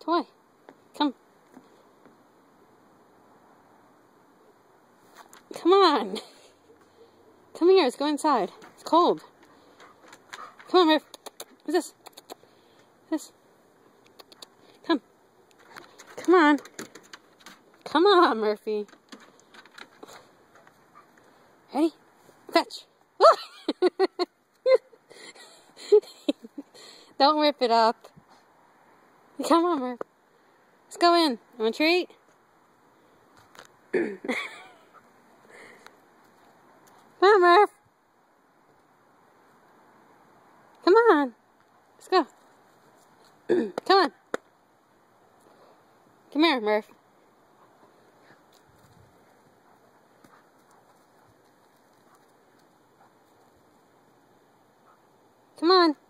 Toy. Come. Come on. Come here. Let's go inside. It's cold. Come on, Murph. What's this? This. Come. Come on. Come on, Murphy. Ready? Fetch. Don't rip it up. Come on, Murph. Let's go in. Want a treat? Come on, Murph. Come on. Let's go. Come on. Come here, Murph. Come on.